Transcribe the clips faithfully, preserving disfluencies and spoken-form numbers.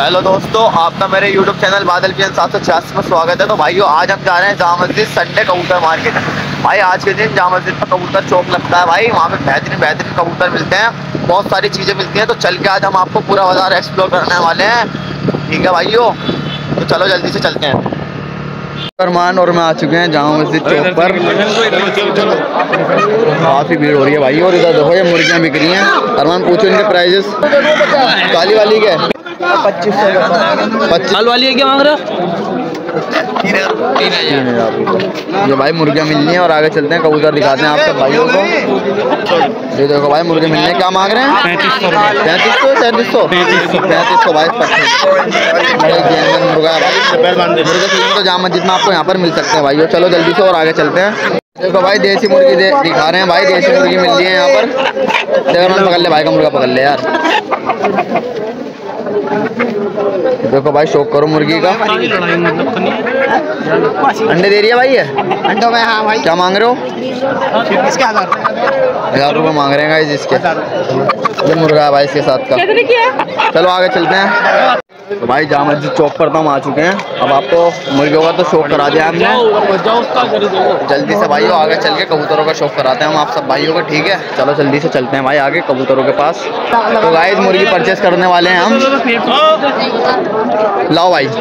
Hello दोस्तों, आपका मेरे YouTube channel Badal P N सात सौ छियासी में स्वागत है। तो भाइयों, आज हम जा रहे हैं जामा मस्जिद संडे कबूतर मार्केट। भाई आज के दिन जामा मस्जिद पर कबूतर चौक लगता है। भाई वहाँ पे बेहतरीन बेहतरीन कबूतर मिलते हैं, बहुत सारी चीज़ें मिलती हैं। तो चल के आज हम आपको पूरा बाजार एक्सप्लोर करने वाले हैं। ठीक है भाइयों, तो चलो जल्दी से चलते हैं। अरमान और मैं आ चुके हैं जामा मस्जिद चौक पर। काफ़ी भीड़ हो रही है भाई। और इधर देखो, ये मुर्गियाँ बिक रही हैं। अरमान पूछो इनके प्राइजेस। काली वाली क्या है? पच्चीस सौ पच्चीस लाल वाली है क्या मांग रहे हो? तीन हजार। ये भाई मुर्गियाँ मिल रही हैं और आगे चलते हैं, कबूतर दिखाते हैं आप सब भाइयों को। ये देखो भाई, मुर्गे मिलने हैं। क्या मांग रहे हैं? पैंतीस सौ पैंतीस सौ सैंतीस सौ पैंतीस सौ भाई। मुर्गा भाई, मुर्गे तो जामा मस्जिद में आपको यहाँ पर मिल सकते हैं भाइयों। चलो जल्दी से और आगे चलते हैं। देखो भाई, देसी मुर्गी दे, दिखा रहे हैं भाई। देसी मुर्गी मिल रही है यहाँ पर। देखो पकड़ ले भाई, का मुर्गा पकड़ ले यार। देखो भाई, शौक करो मुर्गी का। अंडे दे रही है भाई ये? अंडों में हाँ भाई। क्या मांग रहे हो? इसके हजार हजार रुपये मांग रहे हैं गाइस इसके। ये मुर्गा है भाई इसके साथ का। चलो आगे चलते हैं। तो भाई जामा मस्जिद चौक पर तो हम आ चुके हैं। अब आपको मुर्गियों का तो शौक करा दिया हमने। जल्दी से भाइयों आगे चल के कबूतरों का शौक कराते हैं हम आप सब भाइयों को। ठीक है, चलो जल्दी से चलते हैं भाई आगे कबूतरों के पास। तो गाइस मुर्गी परचेस करने वाले हैं हम। लाओ भाई,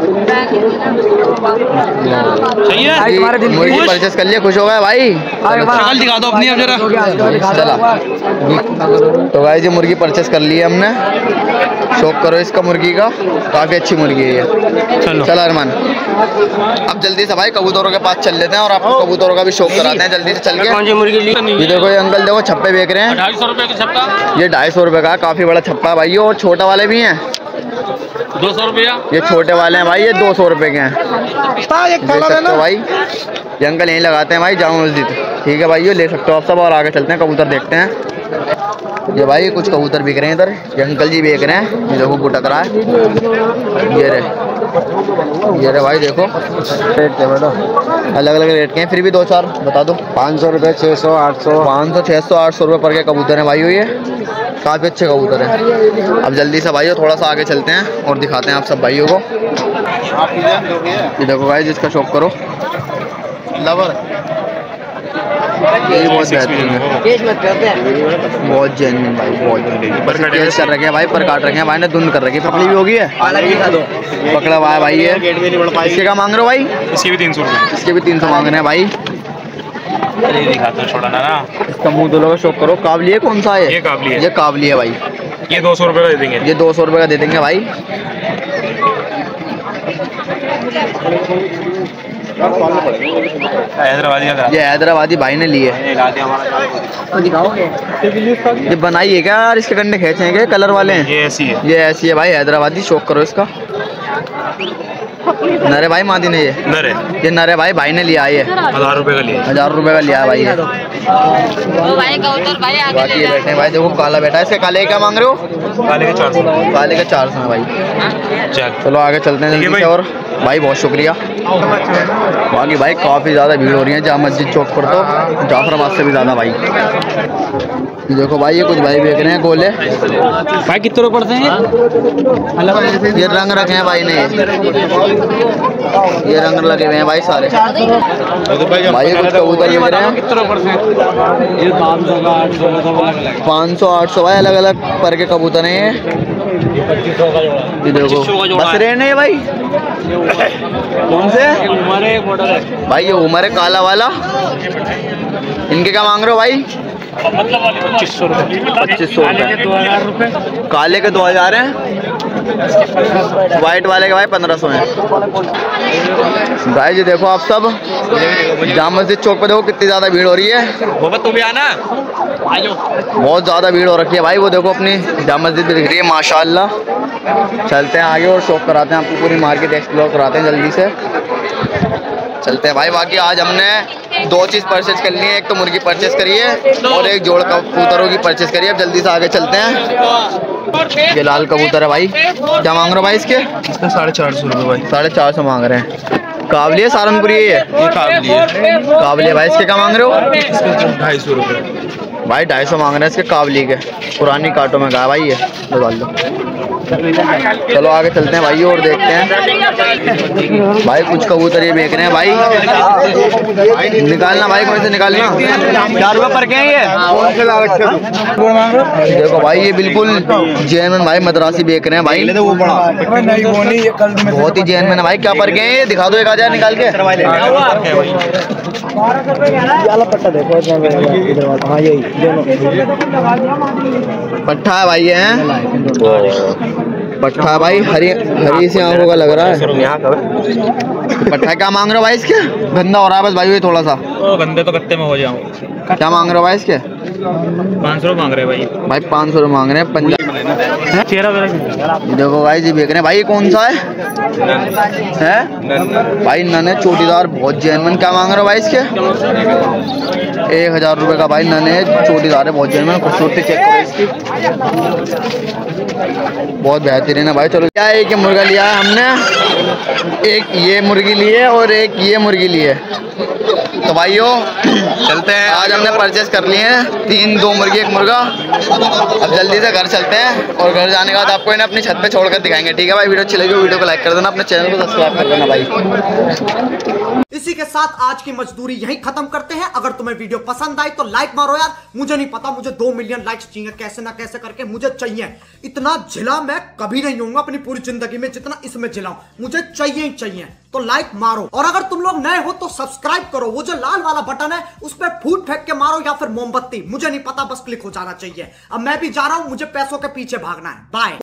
सही है। मुर्गी परचेस कर लिए, खुश हो गए भाई? शक्ल दिखा दो अपनी अब जरा। चला। तो गाइस ये मुर्गी परचेस कर ली है हमने। शौक करो इसका मुर्गी का, काफ़ी अच्छी मुर्गी है ये। चलो चलो अरमान, अब जल्दी से भाई कबूतरों के पास चल लेते हैं और आपको कबूतरों का भी शौक कराते हैं जल्दी से चल के। कौन सी मुर्गी ली? ये देखो, ये अंकल देखो छप्पे बेच रहे हैं। ढाई सौ रुपए का छप्पा। ये ढाई सौ रुपये का काफ़ी बड़ा छप्पा है भाई। और छोटा वाले भी हैं, दो सौ रुपया। ये छोटे वाले हैं भाई, ये दो सौ रुपये के हैं। देख सकते हो भाई, ये अंकल यहीं लगाते हैं भाई जामा मस्जिद। ठीक है भाई, ये ले सकते हो आप सब। और आगे चलते हैं, कबूतर देखते हैं। ये भाई कुछ कबूतर बिक रहे हैं इधर। ये अंकल जी बेच रहे हैं। ये देखो बुटक रहा है। ये रे ये रे भाई देखो, रेट है बेटा, अलग अलग रेट के हैं। फिर भी दो चार बता दो। पाँच सौ रुपये, छः सौ, आठ सौ, पाँच सौ, छः सौ, आठ सौ रुपये पर के कबूतर हैं भाई। ये काफ़ी अच्छे कबूतर हैं। अब जल्दी से भाइयों थोड़ा सा आगे चलते हैं और दिखाते हैं आप सब भाइयों को। ये देखो भाई, जिसका शौक करो लवर, ये बहुत बेहतरीन है, बहुत जेन्युइन भाई, बहुत केस कर रखे हैं भाई, पर काट रखे हैं भाई ने, धुंध कर रखी है। पकड़ी भी होगी है, पकड़ा हुआ है भाई ये। इसके क्या मांग रहे हो भाई? इसके भी तीन सौ रुपये। इसके भी तीन सौ मांग रहे हैं भाई। दिखाता छोड़ा ना ना। इसका मुँह दोनों का शौक करो। काबली है, कौन सा है? ये काबली है। ये काबली है भाई। ये दो सौ रुपये का दे देंगे। ये दो सौ रुपये का दे देंगे भाई। हैदराबादी का ये हैदराबादी भाई ने लिए। ये बनाई है क्या यार? इसके कंडे खींचे हैं क्या? कलर वाले हैं। ये ऐसी है। ये ऐसी है भाई हैदराबादी। शौक करो इसका। नरे भाई मादी ने ये नरे ये नरे भाई भाई ने लिया। ये हजार रुपए का लिया। हजार रुपए का लिया भाई ये। बाकी ये बैठे हैं भाई, देखो काला बैठा है। इसके काले क्या मांग रहे हो? काले के चार सौ। काले के चार सौ है भाई। चलो आगे चलते हैं जल्दी से। और भाई बहुत शुक्रिया। बाकी भाई काफ़ी ज़्यादा भीड़ हो रही है जामा मस्जिद चौक पर, तो जाफराबाद से भी ज़्यादा भाई। देखो भाई, ये कुछ भाई बेच रहे हैं गोले। भाई कितने रुपए पड़ते हैं? ये रंग रखे हैं भाई ने, ये रंग लगे हुए हैं भाई सारे। भाई ये कुछ कबूतर बेच रहे हैं। पाँच सौ, आठ सौ भाई, अलग अलग पर के कबूतर हैं ये। ये देखो बस रहे नहीं भाई। कौन से भाई? ये उमर है काला वाला। इनके क्या मांग रहे हो भाई? पच्चीस सौ रुपये। पच्चीस सौ रुपये। काले के दो हजार हैं, वाइट वाले के भाई पंद्रह सौ हैं। भाई जी देखो आप सब, जामा मस्जिद चौक पे देखो कितनी ज़्यादा भीड़ हो रही है। तू भी आना। बहुत ज़्यादा भीड़ हो रखी है भाई। वो देखो अपनी जामा मस्जिद भी दिख रही है माशाल्लाह। चलते हैं आगे और शौक कराते हैं आपको, पूरी मार्केट एक्सप्लोर कराते हैं जल्दी से। चलते हैं भाई। बाकी आज हमने दो चीज़ परचेज करनी है, एक तो मुर्गी परचेज करी है और एक जोड़ कबूतरों की परचेज करी है। अब जल्दी से आगे चलते हैं। ये लाल कबूतर है भाई। क्या मांग रहे हो भाई इसके? इसका साढ़े चार सौ रुपये भाई। साढ़े चार सौ मांग रहे हैं। काबली है सहारनपुरी है ये? काबली है। काबली है भाई। इसके क्या मांग रहे हो? इसके ढाई सौ रुपये भाई। ढाई सौ मांग रहे हैं इसके काबली के। पुरानी कांटों में गया भाई ये। डाल दो। चलो आगे चलते हैं भाई और देखते हैं। भाई कुछ कबूतर ये बेच रहे हैं भाई, निकालना भाई, कोई से निकालना। चार रुपए पर के ये देखो भाई, ये बिल्कुल जैनमन भाई मद्रासी बेच रहे हैं भाई, बहुत ही जैनमन है भाई। क्या पर के ये दिखा दो एक हजार निकाल के। पट्ठा है भाई, ये है पट्ठा है भाई, हरी हरी सी आंखों का लग रहा है। पट्ठा क्या मांग रहे हो भाई इसके? गंदा हो रहा है बस भाई, ये थोड़ा सा गंदे तो कत्ते में हो जाऊँ। क्या मांग रहे हो भाई इसके? पाँच सौ मांग रहे भाई। भाई पाँच सौ मांग रहे हैं। पंजाब देखो भाई जी बेच रहे हैं भाई। कौन सा है? है भाई नन चोटीदार, बहुत जैनमन। क्या मांग रहे हो भाई इसके? एक हजार रुपये का भाई नन है, चोटीदार है, बहुत जैनमन। खूबसूरती चेक करो इसकी, बहुत बेहतरीन है भाई। चलो क्या है कि मुर्गा लिया है हमने, एक ये मुर्गी ली है और एक ये मुर्गी ली है। तो भाइयों चलते हैं, आज हमने परचेस कर लिए हैं तीन, दो मुर्गी एक मुर्गा। अब जल्दी से घर चलते हैं और घर जाने के बाद आपको इन्हें अपनी छत पे छोड़कर दिखाएंगे। ठीक है भाई, वीडियो अच्छी लगी वीडियो को लाइक कर देना, अपने चैनल को सब्सक्राइब कर देना भाई। इसी के साथ आज की मजदूरी यहीं खत्म करते हैं। अगर तुम्हें वीडियो पसंद आई तो लाइक मारो यार, मुझे नहीं पता, मुझे दो मिलियन लाइक्स चाहिए, कैसे ना कैसे करके मुझे चाहिए। इतना झिला मैं कभी नहीं होऊंगा अपनी पूरी जिंदगी में जितना इसमें झिलाऊं, मुझे चाहिए ही चाहिए। तो लाइक मारो, और अगर तुम लोग नए हो तो सब्सक्राइब करो। वो जो लाल वाला बटन है उस पर फूट फेंक के मारो या फिर मोमबत्ती, मुझे नहीं पता, बस क्लिक हो जाना चाहिए। अब मैं भी जा रहा हूं, मुझे पैसों के पीछे भागना है। बाय।